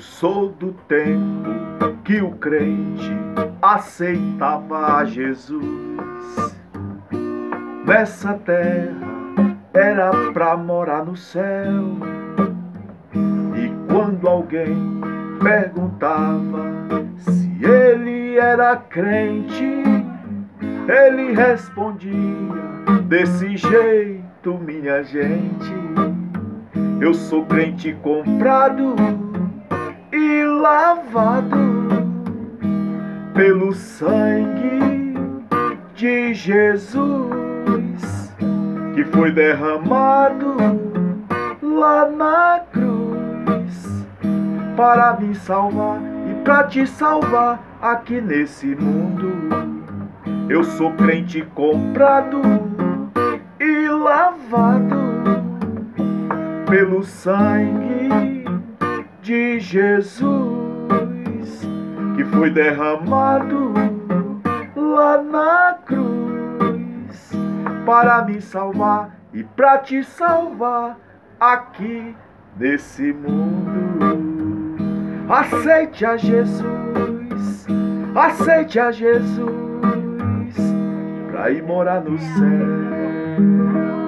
sou do tempo que o crente aceitava a Jesus. Nessa terra era pra morar no céu. E quando alguém perguntava se ele era crente, ele respondia desse jeito: minha gente, eu sou crente comprado e lavado pelo sangue de Jesus, que foi derramado lá na cruz para me salvar e para te salvar aqui nesse mundo. Eu sou crente comprado e lavado pelo sangue de Jesus, que foi derramado lá na cruz para me salvar e para te salvar aqui nesse mundo. Aceite a Jesus, aceite a Jesus, pra ir morar no céu.